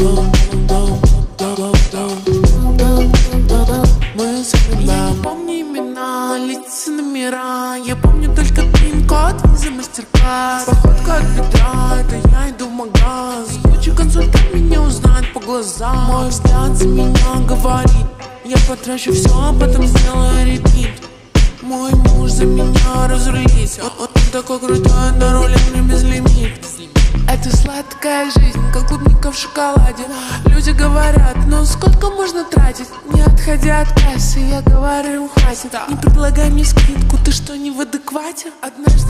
Мы запоминаем. Я не помню имена, лица, номера. Я помню только пин-код, виза, мастер-класс. Походка от бедра, это я иду в магаз. Куча консультант меня узнает по глазам. Мой взгляд за меня говорит: я потрачу все, а потом сделаю репит. Мой муж за меня разрулится. Он такой крутой, на руле мне безлимит. Это сладкая жизнь, как клубника в шоколаде. Люди говорят: ну сколько можно тратить? Не отходя от кассы, я говорю: хватит. Не предлагай мне скидку, ты что, не в адеквате? Однажды